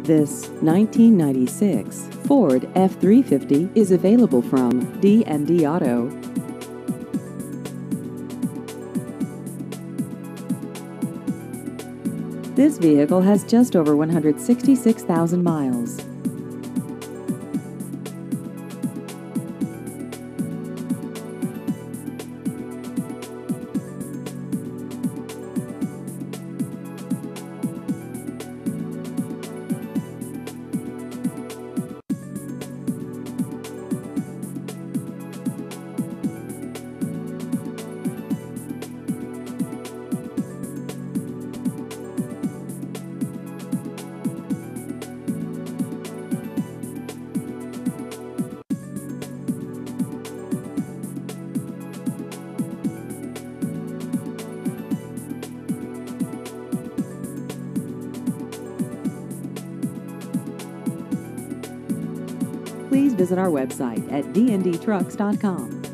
This 1996 Ford F-350 is available from D&D Auto. This vehicle has just over 166,000 miles. Please visit our website at dndtrucks.com.